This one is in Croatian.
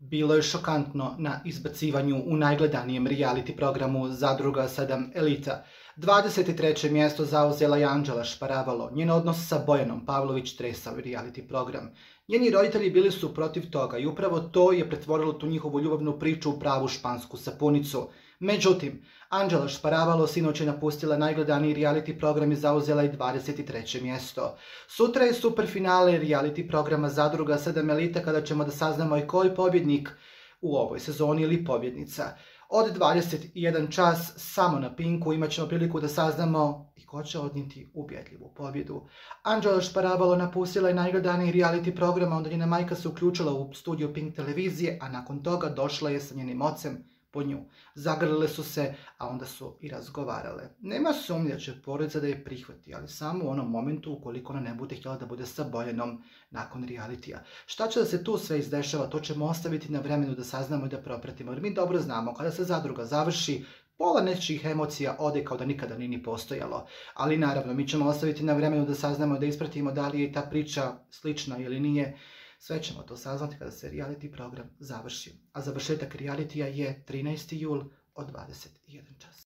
Bilo je šokantno na izbacivanju u najgledanijem reality programu Zadruga 7 Elita. 23. mjesto zauzela je Anđela Šparavalo. Njen odnos sa Bojanom Pavlović tresao je reality program. Njeni roditelji bili su protiv toga i upravo to je pretvorilo tu njihovu ljubavnu priču u pravu špansku sapunicu. Međutim, Anđela Šparavalo sinoć je napustila najgledaniji reality program i zauzela je 23. mjesto. Sutra je superfinale reality programa Zadruga 7 Elita kada ćemo da saznamo i ko je pobjednik u ovoj sezoni ili pobjednica. Od 21 čas samo na Pinku imat ćemo priliku da saznamo i ko će odnijeti ubjedljivu pobjedu. Anđela Šparavalo napustila je najgledaniji reality program, onda njena majka se uključila u studiju Pink televizije, a nakon toga došla je sa njenim ocem po nju. Zagrlile su se, a onda su i razgovarale. Nema sumnje da će porodica da je prihvati, ali samo u onom momentu ukoliko ona ne bude htjela da bude sa Bojanom nakon realitija. Šta će da se tu sve izdešava, to ćemo ostaviti na vremenu da saznamo i da propratimo. Jer mi dobro znamo, kada se Zadruga završi, pola nečijih emocija ode kao da nikada nije ni postojalo. Ali naravno, mi ćemo ostaviti na vremenu da saznamo i da ispratimo da li je ta priča slična ili nije. Sve ćemo to saznati kada se reality program završi. A završetak realitija je 13. jul od 21 čas.